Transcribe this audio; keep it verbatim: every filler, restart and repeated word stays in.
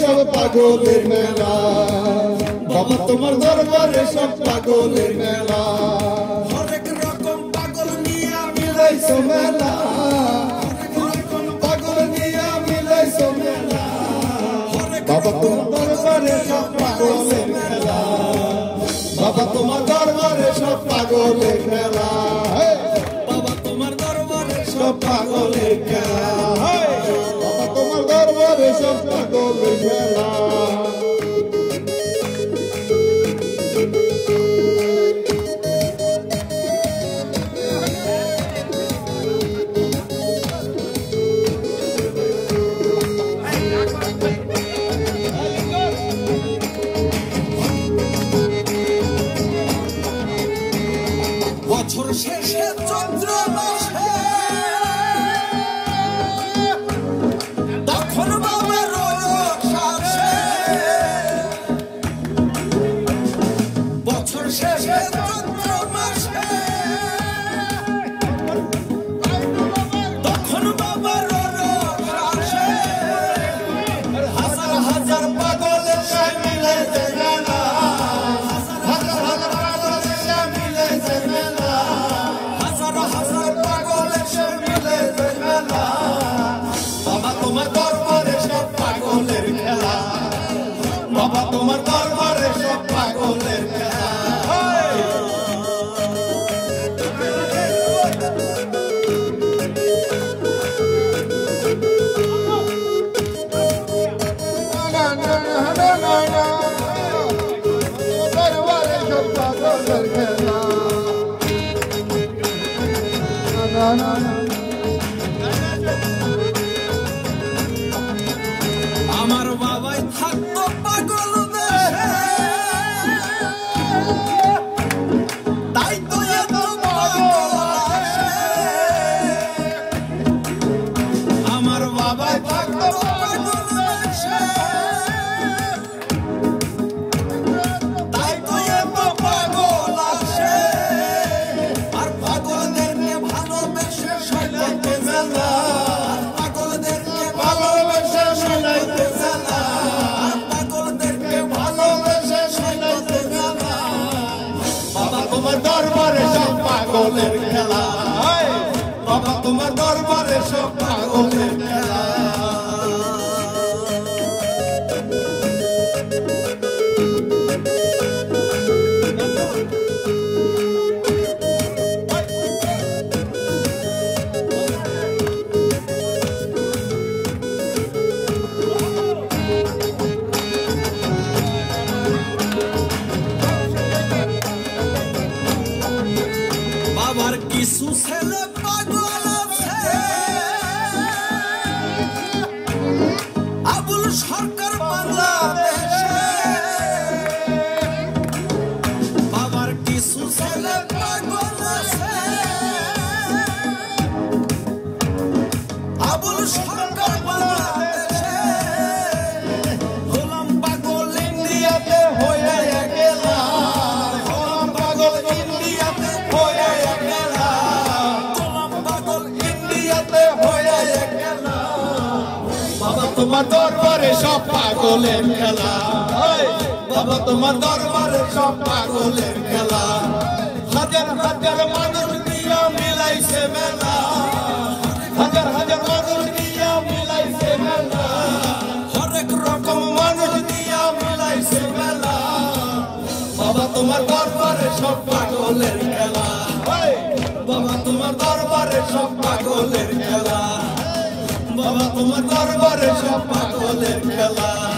সব পাগলের মেলা বাবা তোমার দরবারে সব পাগলের মেলা হরেক রকম পাগল নিয়ে মিলাইছো মেলা পাগল নিয়ে মিলাইছো মেলা বাবা তোমার দরবারে সব পাগলের মেলা বাবা তোমার দরবারে সব পাগলের মেলা বাবা তোমার দরবারে সব পাগলের খেলা বাবা তোমার দরবারে সব পাগলের খেলা বছর শেষে চন্দ্র মাসে তখন বাবার শ্বাসে বছর শেষে চন্দ্র মাসে তখন বাবার শ্বাসে হাজার হাজার পাগলের সাথে মিলে গেলা হাজার হাজার পাগলের সাথে মিলে গেলা হাজার হাজার পাগলের সাথে মিলে গেলা বাবা তোমার দরবারে সব পাগলের খেলা বাবা তোমার দরবারে সব পাগলের খেলা আমার বাবাই থাকতো পাগল দেশে তাই তো এত পাগল আসে আমার বাবাই থাকতো পাগল দেশে তাই তো এত পাগল আসে আর পাগলদেরকে ভালোবেসে সইলাইতে মেলা পাগলদেরকে ভালোবেসে সইলাইতে মেলা পাগলদেরকে ভালোবেসে সইলাইতে মেলা বাবা তোমার দরবারে সব পাগলের খেলা বাবা তোমার দরবারে সব পাগলের খেলা বাবার কিছু ছেলে পাগল আছে আবুল সরকার বাংলাদেশে বাবার কিছু ছেলে পাগল আছে আবুল সরকার বাংলাদেশে হলাম পাগল ইন্ডিয়াতে হয়ে গেলা হলাম পাগল ইন্ডিয়াতে হয়ে গেলা হলাম পাগল ইন্ডিয়াতে হয়ে গেলা বাবা তোমার দরবারে সব পাগলের খেলা বাবা তোমার দরবারে সব পাগলের খেলা হাজার হাজার মানুষ দিয়া মিলাইছে মেলা হাজার হাজার মানুষ দিয়া মিলাইছে মেলা হরেক রকম মানুষ দিয়া মিলাইছে মেলা বাবা তোমার দরবারে সব পাগলের খেলা বাবা তোমার দরবারে সব পাগলের খেলা বাবা তোমার দরবারে সব পাগলের খেলা